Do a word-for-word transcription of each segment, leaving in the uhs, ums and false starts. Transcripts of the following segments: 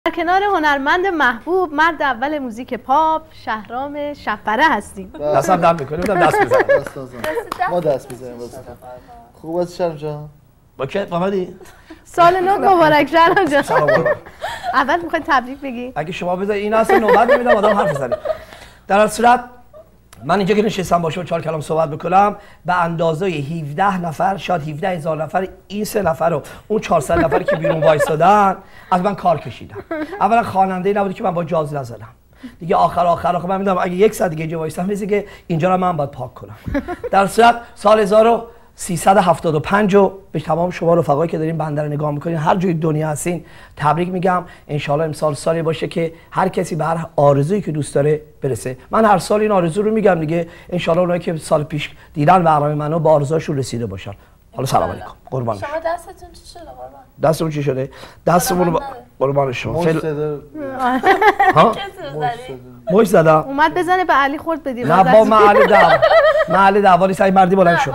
در کنار هنرمند محبوب مرد اول موزیک پاپ شهرام شپره هستیم. دستم دم میکنیم دست بزنیم. ما دست بزنیم واسه. خوب است شهرام جان؟ با کی آمدی؟ سال نو مبارک شهرام جان. اول میخواید تبریک بگی؟ اگه شما بذارید این اصلا نوبت نمیدم آدم حرف بزنه. در هر صورت من اینجا که نشستم باشه و چهار کلام صحبت بکنم به اندازه هفده نفر شاید هفده هزار نفر این سه نفر رو اون چهارصد نفری که بیرون وایسادن از من کار کشیدم. اولا خواننده نبودی که من با جاز نزدم. دیگه آخر آخر آخر من میدونم اگه یک ساعت دیگه اینجا وایسام میشه که اینجا رو من باید پاک کنم. در صورت سال هزار و سیصد و هفتاد و پنج رو به تمام شما رفقایی که دارین بنده رو نگاه میکنین هر جای دنیا هستین تبریک میگم. انشالله امسال سالی باشه که هر کسی به هر آرزویی که دوست داره برسه. من هر سال این آرزو رو میگم دیگه. انشالله اونایی که سال پیش دیدن برنامه منو با آرزوهاشون رسیده باشن. حالا سلام علیکم. قربان شما دستتون چی شده قربان؟ دستمون چی شده؟ دستمون قربان شما. فعلا ها؟ موش زدم. اومد بزنه به علی خورد بدی. نه با محل دعوا. محل دعوا نیست مردی بلند شد.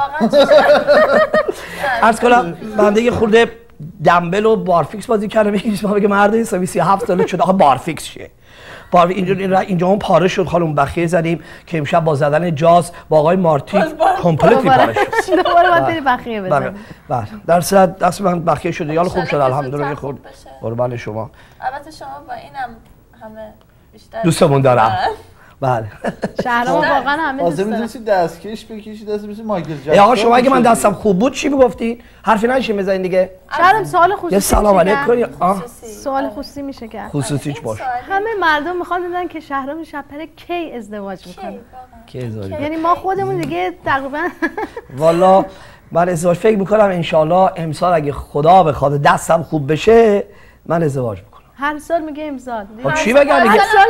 عرض کنم بنده یه خورده دمبل و بارفیکس بازی کردم. یکیش ما بگه مرد حسابی سی و هفت ساله شده آقا بارفیکس چیه؟ بار اینجا اینجا اون پاره شد خانم بخیه زدیم که امشب با زدن جاز با آقای مارتی کامپلیتی پاره شد. دوباره باید بری بخیه بزنی. بله در صورت دست من بخیه شده یالا خوب شد الحمدلله خود قربان شما. البته شما با اینم همه بیشتر دوستمون دارم. بله شهرام واقعا همه دوست دارم. دارم. لازم دستکش بکشید دست مثل مایکل جکسون. آقا شما اگه من دستم خوب بود چی میگفتین؟ حرفی نشه بزنین دیگه. شهرام سوال خصوصی یه سلام علیکم. سوال خصوصی میشه که خصوصیش باشه. همه مردم میخوان بدونن که شهرام شپره کی ازدواج میکنه. کی ازدواج؟ یعنی ما خودمون دیگه تقریبا والا من ازدواج فکر میکنم ان شاءالله امسال اگه خدا بخواد دستم خوب بشه من ازدواج میکنم. هر سال میگه امسال. خب چی بگم دیگه؟ هر سال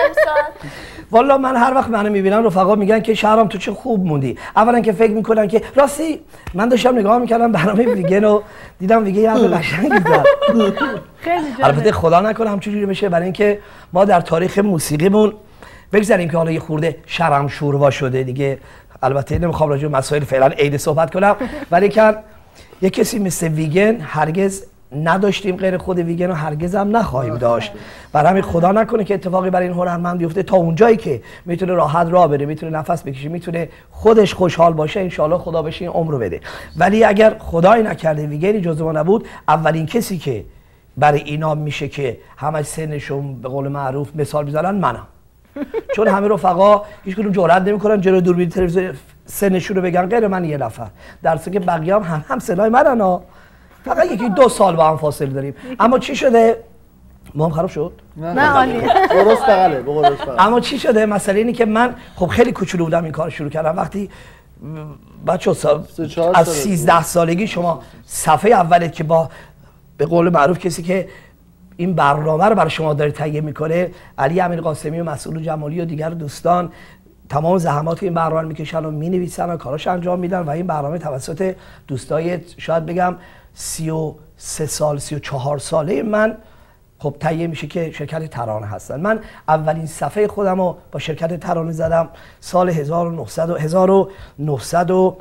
والا من هر وقت منو میبینن رفقا میگن که شهرام تو چه خوب موندی. اولا که فکر میکنن که راستی من داشتم نگاه میکردم برنامه ویگن و دیدم ویگن یه حرف قشنگی زد. خیلی جالب. البته خدا نکنه همچجوری بشه برای اینکه ما در تاریخ موسیقیمون بگذاریم که حالا یه خورده شرم شوروا شده دیگه. البته نمیخوام راجع به مسائل فعلا عید صحبت کنم ولی که یه کسی مثل ویگن هرگز نداشتیم غیر خود ویگن و هرگز هم نخواهیم داشت. برای همین خدا نکنه که اتفاقی برای این هنرمند بیفته تا اونجایی که میتونه راحت راه بره میتونه نفس بکشه میتونه خودش خوشحال باشه ان شاءالله خدا بهش این عمر رو بده. ولی اگر خدایی نکرده ویگنی جزو ما نبود اولین کسی که برای اینا میشه که همش سنشون به قول معروف مثال میزنن منم. چون همه رفقا هیچ کدوم جرئت نمیکنن جلوی دوربین تلویزیون سنشون رو بگن غیر من یه نفر. در حالی که بقیه هم هم, هم سنای منن ها. فقط یکی دو سال با هم فاصله داریم. اما چی شده؟ ما هم خراب شد؟ نه عالیه. درست بغله درست بغله. اما چی شده؟ مسئله اینه که من خب خیلی کوچولو بودم این کار شروع کردم. وقتی بچه‌ها از سیزده سالگی شما صفحه اوله که با به قول معروف کسی که این برنامه رو برای شما داره تهیه میکنه علی امیر قاسمی و مسئول جمالی و دیگر دوستان تمام زحمات که این برنامه رو میکشن و مینویسن و کاراش انجام میدن و این برنامه توسط دوستای شاید بگم سی و سه سال سی و چهار ساله من خب تهیه میشه که شرکت ترانه هستن. من اولین صفحه خودم رو با شرکت ترانه زدم سال هزار و نهصد و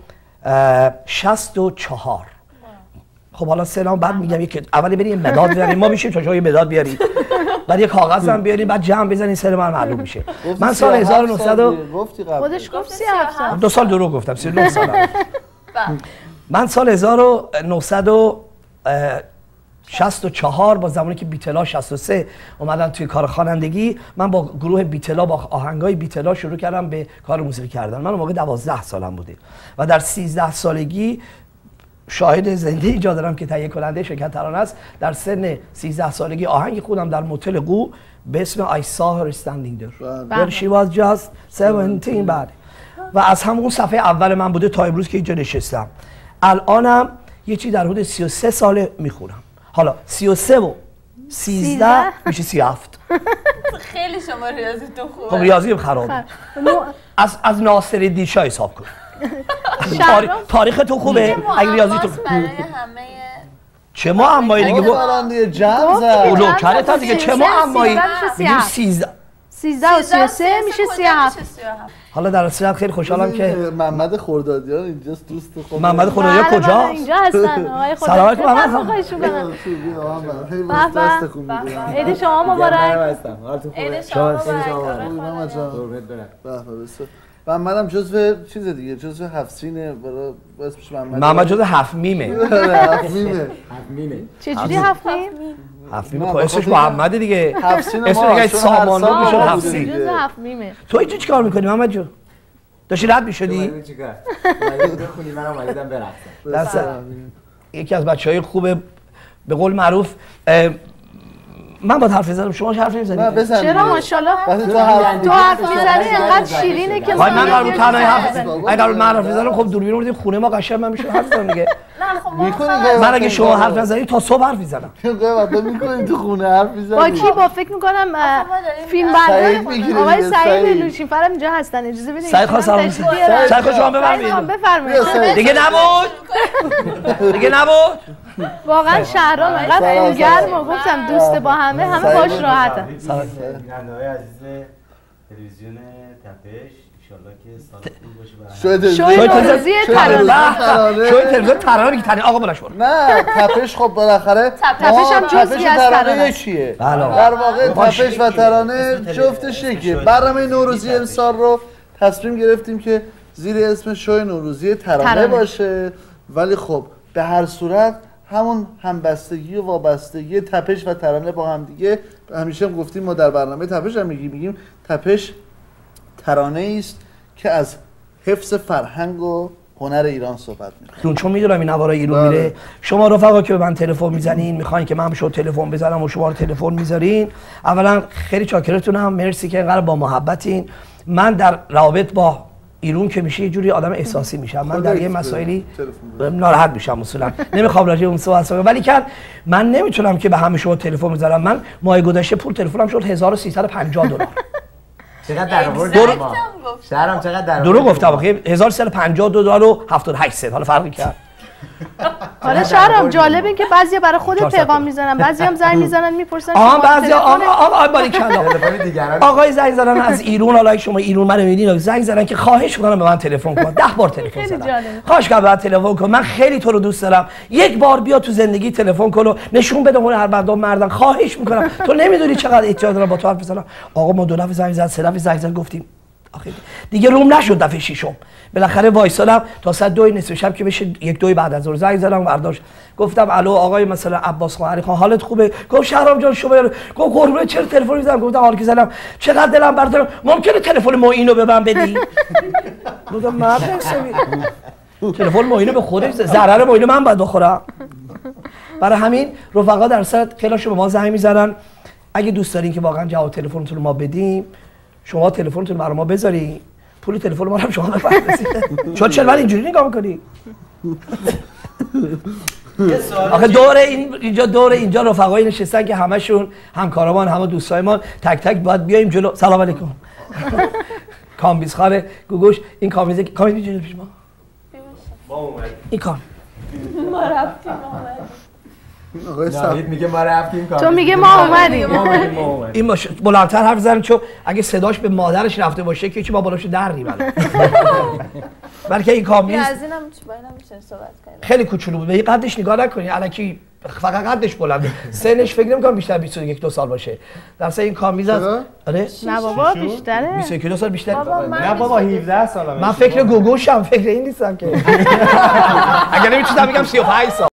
شصت و چهار. خب حالا سلام بعد میگم یک اولی بریم مداد بیاریم ما میشیم تا جای مداد بیاریم بعد یه کاغذ هم بیاریم بعد جمع بزنین سر من معلوم میشه. من سال هزار و نهصد گفتی قبل خودش گفت سی و هفت دو سال دروغ گفتم سی و نه سال. من سال هزار و نهصد و شصت و چهار با زمانی که بیتلا شصت و سه اومدن توی کار خوانندگی من با گروه بیتلا با آهنگای بیتلا شروع کردم به کار موسیقی کردن. من اون موقع دوازده سالم بوده و در سیزده سالگی شاهد زنده اینجا دارم که تهیه کننده شرکت ترانه است. در سن سیزده سالگی آهنگی خودم در موتل قو به اسم I saw her standing there where she was just seventeen بعد و از همون صفحه اول من بوده تا امروز که اینجا نشستم. الانم یه چی در حدود سی و سه ساله میخونم. حالا سی و سه و سیزده میشه سی و هفت. خیلی شما ریاضی تو خوبه. خب ریاضیم خرابه. از از ناصرالدین شاه حساب کن. تاریخ تو خوبه اگه ریاضی تو برای همه چه ما امایی دیگه برنده جمع زد اولو کرده تا دیگه چه ما امایی میگیم سیزده سیزده و سی و سه میشه سی و هفت. حالا در صورت خیلی خوشحالم که محمد خردادیان اینجاست، دوست خود محمد خردادیان کجا اینجا هستن آقای خدا. سلام علیکم محمد. خواهش می‌کنم. خوبی عید شما مبارک. عید شما مبارک. و منم جزو چیز دیگه، جزو هفسینه، برای اسمش محمد. محمد جزو هفت میمه. هفت میمه. هفت میمه. چجوری هفت میم؟ هفت میمه اسمش محمد دیگه. هفسین اسمش دیگه سامانلو میشد هفسین. جزو هفت میمه. تو اینجا چیکار می‌کنی محمد جون؟ داشتی رد می‌شدی؟ چیکار؟ اومدم بخونی منم اومدم برقصم. یکی از بچهای خوب به قول معروف من با حرف بزنم شما حرف نمیزنید. نه بزن. چرا ماشاءالله تو حرف تو حرف میزنی انقدر شیرینه که وای من قرار بود تنهایی حرف بزنم. اگه قرار من حرف بزنم خب دوربین رو بردیم خونه ما قشنگ من میشه حرف بزنم دیگه. نه خب من اگه شما حرف نزنید تا صبح حرف میزنم. تو میکنی تو خونه حرف میزنی. با کی؟ با فکر میکنم فیلم بردار آقای سعید لوچینفر اینجا هستن. اجازه بدید سعید خان سلام. سعید خان شما بفرمایید. بفرمایید. دیگه نبود. دیگه نبود. واقعا شهرام انقدر گرم و گفتم دوست با همه همه باش راحتن. بیننده‌های عزیز تلویزیون تپش انشالله که سال خوبی باشه شوی نوروزی ترانه. شوی تلویزیون ترانه میگی ترانه آقا بلاش برو. نه تپش خب بالاخره تپش هم جزئی از ترانه یکیه. بله. در واقع تپش و ترانه جفتش یکیه. برنامه نوروزی امسال رو تصمیم گرفتیم که زیر اسم شوی نوروزی ترانه باشه، ولی خب به هر صورت همون همبستگی و وابستگی تپش و ترانه با هم دیگه. همیشه هم گفتیم ما در برنامه تپش هم میگیم میگیم تپش ترانه است که از حفظ فرهنگ و هنر ایران صحبت می‌کنه. چون میدونم این نوارای ایران میره. شما رفقا که به من تلفن میزنین میخواین که من به شما تلفن بزنم و شما رو تلفن میذارین، اولا خیلی چاکرتونم، مرسی که اینقدر با محبتین. من در روابط با ایران که میشه یه جوری آدم احساسی میشم. من در یه مسائلی ناراحت میشم اصولا نمیخوام راجع به اون صحبت کنم، ولی که من نمیتونم که به همه شما تلفن بزنم. من ماه گذشته پول تلفنم شد هزار و سیصد و پنجاه دلار. چقدر در آورد ما؟ شهرام چقدر در آورد؟ درو گفتم آخه هزار و سیصد و پنجاه دلار و هفتاد و هشت سنت. حالا فرقی کرد. حالا شهرام جالب این که بعضیا برای خود پیغام میزنن، بعضی هم زنگ میزنن میپرسن آها بعضیا آقا آقا باریکلا تلفن دیگران آقای زنگ زدن از ایران، حالا شما ایران منو میدین زنگ زدن که خواهش میکنم به من تلفن کن. ده بار تلفن زدم خواهش کردم به من تلفن کن، من خیلی تو رو دوست دارم، یک بار بیا تو زندگی تلفن کن و نشون بده هنر مردم مردن، خواهش میکنم تو نمیدونی چقدر احتیاج دارم با تو حرف بزنم. آقا ما دو دفعه زنگ زدن سه دفعه زنگ زدن گفتیم آخه دیگه روم نشد. دفعه ششم بالاخره وایسادم تا ساعت دو نصف شب که بشه یک دو بعد از ظهر زنگ زدم برداشت گفتم الو آقای مثلا عباس خان علی خان حالت خوبه؟ گفت شهرام جان شما گفت قربونت چرا تلفن میزنم؟ گفتم حالا که زدم چقدر دلم برات ممکنه تلفن معینو به من بدی؟ گفتم مرد حسابی تلفن معینو به خودش ضرر معینو من باید بخورم. برای همین رفقا در صد خیلیش به ما زنگ میزنن. اگه دوست دارین که واقعا جواب تلفنتون رو ما بدیم شما تلفنتون برای ما بذاری، پول تلفن ما رو هم شما بپردازید. چون چرا اینجوری نگاه می‌کنی؟ آخه دور این اینجا دور اینجا رفقای نشستن که همشون همکاران همه دوستای ما تک تک باید بیایم جلو. سلام علیکم. کامبیز خاله گوگوش این کامبیز کامبیز می‌جوری پیش ما. ما اومد. این کام. ما رفتیم ناهید میگه ما رفتیم کار. تو میگه ما اومدیم. این باشه بلندتر حرف بزنیم چون اگه صداش به مادرش رفته باشه که چی ما بالاشو در میبره. بلکه این کامبیز از اینم با اینم میشه صحبت کنیم. خیلی کوچولو بود. به قدش نگاه نکنی. الکی فقط قدش بلنده. سنش فکر نمی‌کنم بیشتر بیست و یک دو سال باشه. در اصل این کامبیز از آره نه بابا بیشتره. بیست و یک دو سال بیشتر. نه بابا هفده سالمه. من فکر گوگوشم فکر این نیستم که. اگر نمی‌تونم بگم سی و پنج سال.